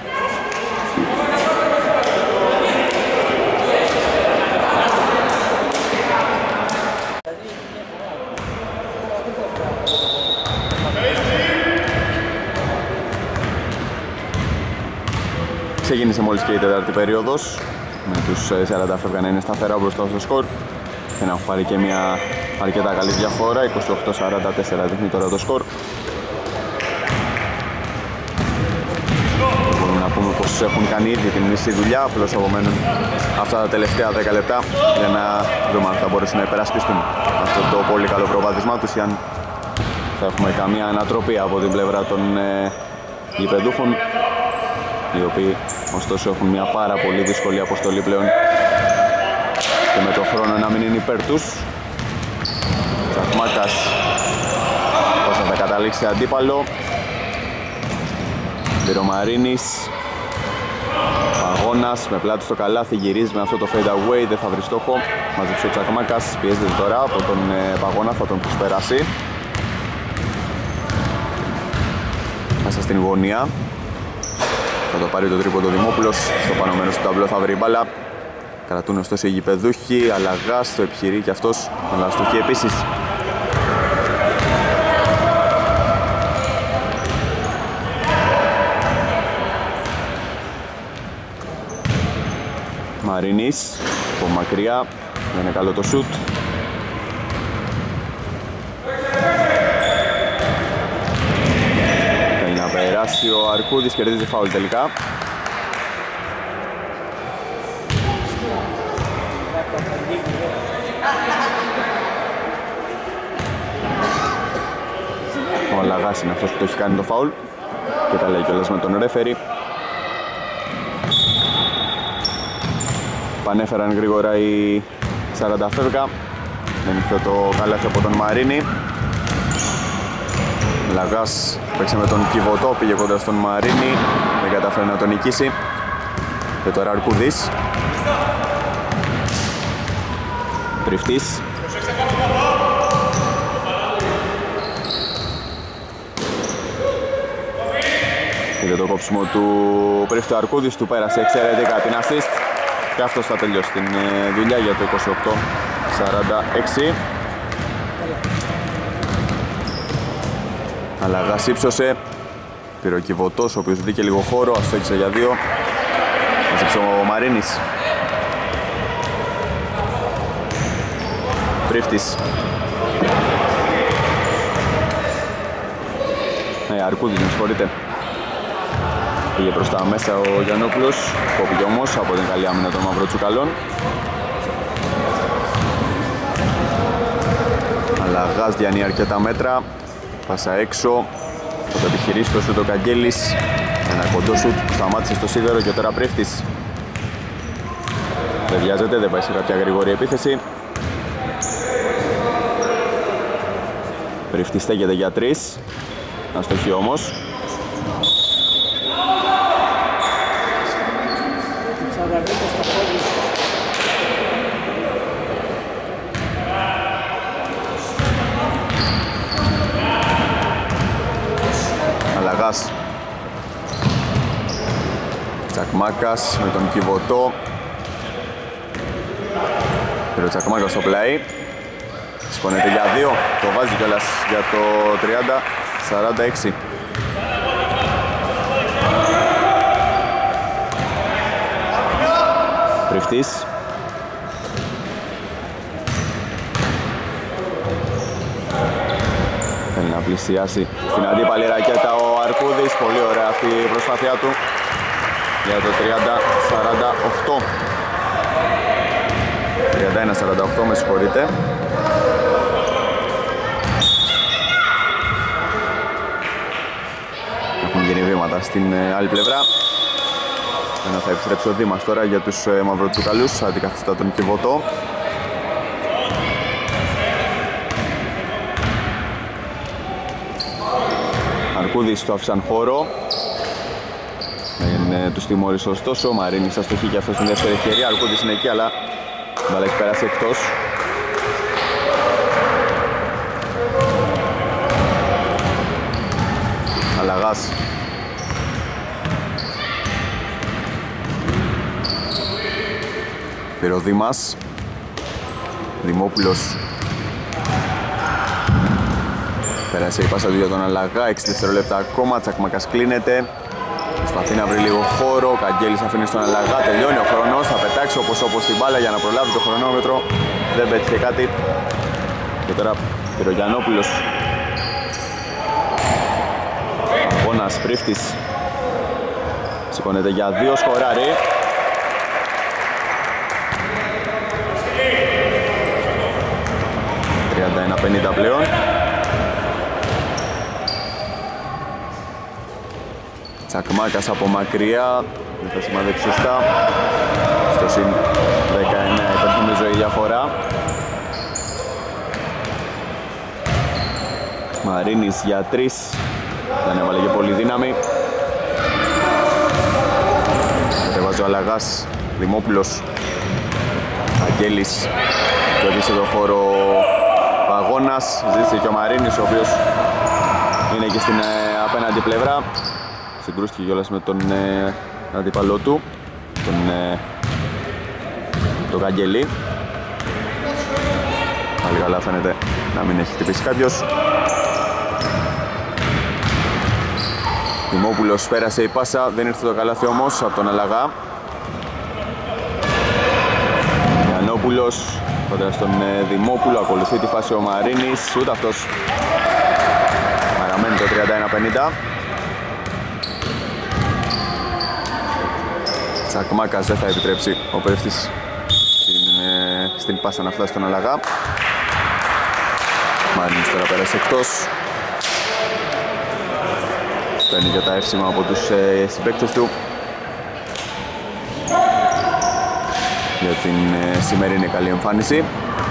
Ξεκίνησε μόλις και η τέταρτη περίοδος, με τους 40 φεύγα να είναι σταθερά μπροστά στο σκορ και να έχουν πάρει και μια αρκετά καλή διαφορά. 28-44 δείχνει τώρα το σκορ. Μπορούμε να πούμε πως έχουν κάνει ήδη την μισή δουλειά, απλώς απομένουν αυτά τα τελευταία 10 λεπτά για να δούμε αν θα μπορέσουν να υπερασπιστούν αυτό το πολύ καλό προβάδισμά τους ή αν θα έχουμε καμία ανατροπή από την πλευρά των γηπεδούχων, οι οποίοι ωστόσο έχουν μια πάρα πολύ δύσκολη αποστολή πλέον και με τον χρόνο να μην είναι υπέρ τους. Τσακμάκας πώς θα καταλήξει σε αντίπαλο. Μπυρομαρίνης, Παγώνας με πλάτη στο καλάθι, γυρίζει με αυτό το fade away, δεν θα βρει στόχο. Μαζέψει ο Τσακμάκας, πιέζεται τώρα από τον Παγώνα, θα τον προσπεράσει. Μέσα στην γωνία θα το πάρει το τρίποντο Δημόπουλος, στο πάνω μέρος του ταμπλό θα βρει μπάλα. Κρατούν ωστόσο οι γηπεδούχοι, Αλλαγάς το επιχειρεί και αυτός, αλλά αστοχή επίσης. Μαρίνης, από μακριά, δεν είναι καλό το σουτ. Θέλει να περάσει ο Αρκούδης, κερδίζει φάουλ τελικά. Ο Αλλαγάς είναι αυτός που το έχει κάνει το φάουλ και τα λέει κιόλας με τον ρέφερι. Πανέφεραν γρήγορα οι 40 φεύγα. Δεν ήρθε το καλάθι από τον Μαρίνη. Λαγάς παίξε με τον Κιβωτό, πήγε κοντά στον Μαρίνη, δεν καταφέρει να τον νικήσει. Και τώρα Αρκούδης. Τριφτής. Είδε το κόψιμο του Πρίφτου Αρκούδης, του πέρασε εξαιρετικά την assist και αυτός θα τελειώσει την δουλειά για το 28-46. Αλλαγάς ύψωσε, πήρε ο Κιβωτός, ο οποίος δίκε λίγο χώρο, αστόχησε για 2. Μαζέψε ο Μαρίνης. Πρίφτης. Αρκούδης, με συγχωρείτε. Πήγε προς τα μέσα ο Γιαννόπουλος, κόπηκε όμως από την καλή άμυνα των Μαυροτσουκαλών. Αλλαγάς διανύει αρκετά μέτρα, πάσα έξω, θα το επιχειρήσει το σούτ ο Καγγέλης. Ένα κοντό σούτ που σταμάτησε στο σίδερο και τώρα Πρίφτης. Δεν βιάζεται, δεν πάει σε κάποια γρήγορη επίθεση. Πρίφτη στέκεται για 3. Αστοχή όμως. Αλλαγάς. Τσακμάκας με τον Κιβωτό. Πήρε ο Τσακμάκας στο πλάι. Σηκώνεται για 2. Το βάζει κιόλας για το 30-46. Πριφτής. Θέλει να πλησιάσει στην αντίπαλη ρακέτα ο Αρκούδης. Πολύ ωραία αυτή η προσπάθειά του για το 30-48. 31-48, με συγχωρείτε. Έχουν γίνει βήματα στην άλλη πλευρά. Ένα θα επιστρέψει ο Δήμας τώρα για τους μαυροτσούκαλους, αντικαθιστά τον Κιβωτό. Αρκούδης το άφησαν χώρο. Τους τιμώρησε ωστόσο, ο Μαρίνης αστοχή και αυτό στην δεύτερη ευκαιρία. Αρκούδης είναι εκεί, αλλά η μπάλα έχει περάσει εκτός. Αλλαγάς. Πήρε ο Δήμας. Δημόπουλος. Πέρασε η πάσα του για τον Αλλαγά, 6 δευτερόλεπτα ακόμα, Τσακμάκας κλείνεται. Προσπαθεί να βρει λίγο χώρο, ο Καγγέλης αφήνει στον Αλλαγά, τελειώνει ο χρόνος, θα πετάξει όπως την μπάλα για να προλάβει το χρονόμετρο. Δεν πέτυχε κάτι. Και τώρα Πυρογιαννόπουλος. Αγώνας, Πρίφτης. Σηκώνεται για 2, σκοράρει. ...31-50 πλέον. Τσακμάκας από μακριά, δεν θα σημαδέψει σωστά. Στο συν 19 υπερθυμίζω η διαφορά. Μαρίνης για 3, δεν έβαλε και πολύ δύναμη. Κατεβάζει ο Αλλαγάς, Δημόπουλος. Αγγέλης, το έδειξε το χώρο Παγώνας. Ζήτησε και ο Μαρίνης, ο οποίος είναι και στην απέναντι πλευρά. Συγκρούστηκε κιόλας με τον αντίπαλό του, τον Καγγελή. Πάλι καλά φαίνεται να μην έχει χτυπήσει κάποιος. Δημόπουλος πέρασε η πάσα, δεν ήρθε το καλάθι όμως από τον Αλλαγά. Γιαννόπουλος κοντά στον Δημόπουλο, ακολουθεί τη φάση ο Μαρίνης, ούτε αυτός. Παραμένει το 31-50. Τσακμάκας δεν θα επιτρέψει ο Πρίφτης στην πάσα να φτάσει στον Αλλαγά. Μαρίνης τώρα πέρασε εκτός. Παίρνει και τα εύσημα από τους συμπαίκτες του για την σημερινή καλή εμφάνιση.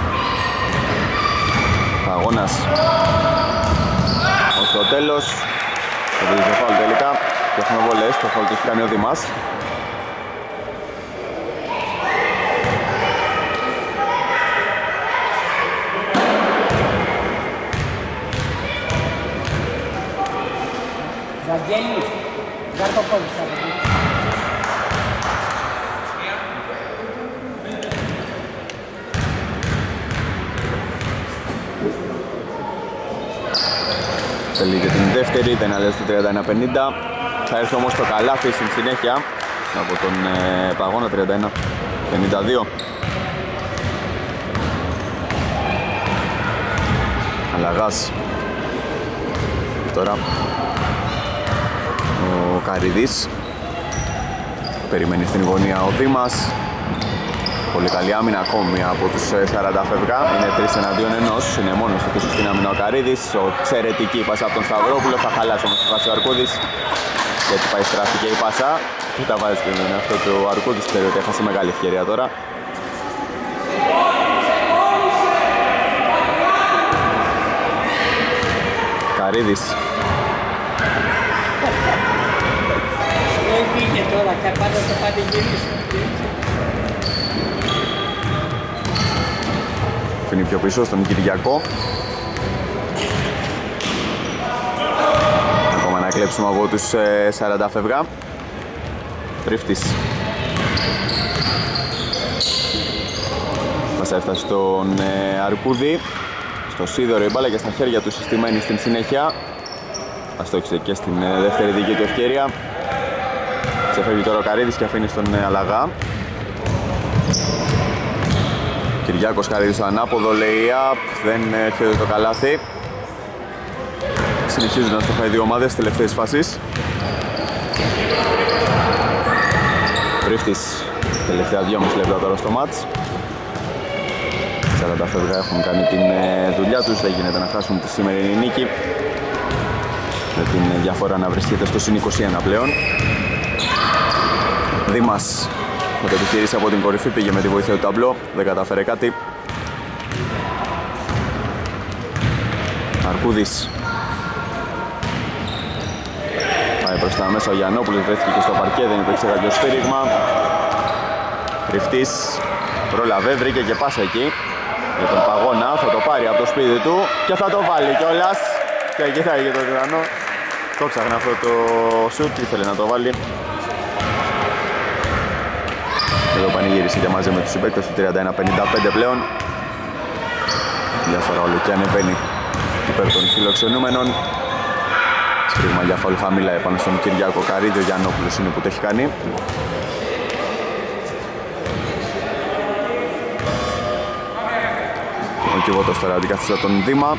Αγώνας ως το τέλος. Θα δει το φάουλ τελικά και έχουμε βολές. Το φάουλ το έχει κάνει ο Δήμας. Βαγγέλη, βγάλει το πόδι στα παιδιά. Θέλει και την δεύτερη, δεν αλλάζει το 31-50. Θα έρθει όμως το καλάθι στην συνέχεια από τον Παγώνα, 31-52. Αλλαγάς. Τώρα ο Καριδής. Περιμένει στην γωνία ο Δήμας. Πολύ καλή άμυνα ακόμη από τους 40 φεύγα. Είναι 3 εναντίον 1. Είναι μόνος του πίσω στην άμυνα ο Καρίδης. Ο εξαιρετική πάσα από τον Σταυρόπουλο. Θα χαλάσει όμως τη φάση ο Αρκούδης. Και έτσι πάει στράφηκε η πάσα. Και τα βάζει και με αυτό το Αρκούδης. Ξέρει ότι έχασε μεγάλη ευκαιρία τώρα. Καρίδης. Δεν πήγε τώρα, και πάντα το πανηγυρίσει. Φύνει πιο πίσω στον Κυριακό. Ακόμα να κλέψουμε από τους 40 φεύγα. Τρίφτης. Μας έφτασε στον Αρκούδη. Στο Σίδωρο η μπάλα και στα χέρια του συστημένη στην συνέχεια. Αστόχισε και στην δεύτερη δική του ευκαιρία. Ξεφεύγει τώρα ο Καρίδης και αφήνει στον Αλαγά. Κυριάκος Καρίδης στο ανάποδο, λέει up, δεν έρχεται το καλάθι. Συνεχίζουν να στοχάει δύο ομάδες, τελευταίες φάσεις. Πρίφτης, τελευταία 2,5 λεπτά τώρα στο μάτς. 40 φεύγα έχουν κάνει την δουλειά τους, δεν γίνεται να χάσουν τη σημερινή νίκη. Με την διαφορά να βρίσκεται στο συν 21 πλέον. Δήμας θα το επιχειρήσει από την κορυφή, πήγε με τη βοήθεια του ταμπλό, δεν κατάφερε κάτι. Αρκούδης. Πάει προς τα μέσα ο Γιαννόπουλος, βρέθηκε και στο παρκέ, δεν υπήρξε κάποιο σφύριγμα. Κρυφτής, πρόλαβε, βρήκε και πάσα εκεί. Για τον Παγώνα, θα το πάρει από το σπίτι του και θα το βάλει κιόλας. Και εκεί θα είχε το Τυραννό. Το ψάχνει αυτό το σουτ, ήθελε να το βάλει. Εδώ πανηγύρισε και μαζί με τους συμπαίκτες του 31-55 πλέον. Διάφορα όλο και ανεβαίνει υπέρ των φιλοξενούμενων. Σφύριγμα για φαουλ χαμηλά επάνω στον Κυριάκο Καρίδη, ο Γιαννόπουλος είναι που το έχει κάνει. Ο Κιβώτος τώρα αντικαθιστά τον Δήμα.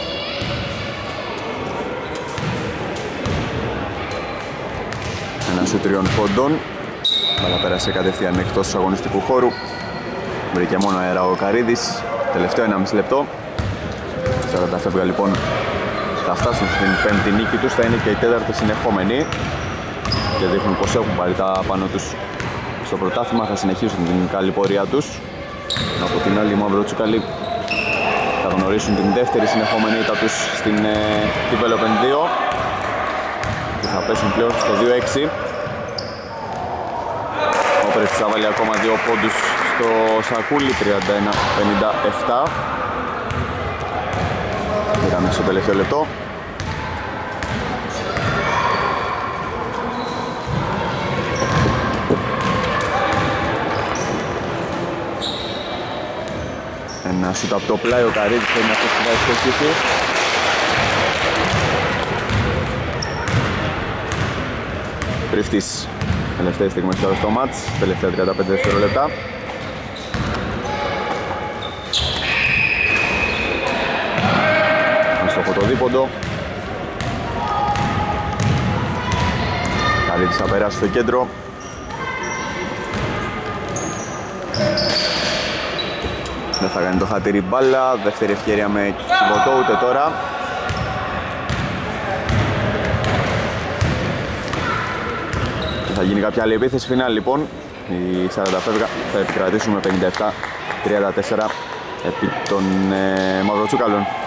Ένα σου 3 πόντων. Αλλά πέρασε κατευθείαν εκτός του αγωνιστικού χώρου. Βρήκε μόνο αέρα ο Καρίδης. Τελευταίο 1,5 λεπτό. 40 φεύγα λοιπόν θα φτάσουν στην πέμπτη νίκη τους. Θα είναι και η τέταρτη συνεχόμενη. Και δείχνουν πως έχουν πάρει τα πάνω τους στο πρωτάθλημα. Θα συνεχίσουν την καλή πορεία τους. Από την άλλη οι Μαυροτσούκαλοι θα γνωρίσουν την δεύτερη συνεχόμενη ήττα τους στην Development 2. Και θα πέσουν πλέον στο 2-6. Ο Πρέστης θα βάλει ακόμα 2 πόντους στο Σακούλι, 31-57. Πήγαμε στο τελευταίο λεπτό. Ένα σούτ από το πλάι, ο Καρίδης θέλει να φτιάξει στο κήφι. Πρίφτης, τελευταίες στιγμές τώρα στο μάτς, τελευταία 35 δευτερόλεπτα. Στο φωτοδίποντο. Καρίδης θα περάσει στο κέντρο. Δεν θα κάνει το χατήρι μπάλα, δεύτερη ευκαιρία με Κιβωτό, ούτε τώρα. Θα γίνει κάποια άλλη επίθεση φινάλ λοιπόν. Οι 40 φεύγα θα επικρατήσουν με 57-34 επί των Μαυροτσούκαλων.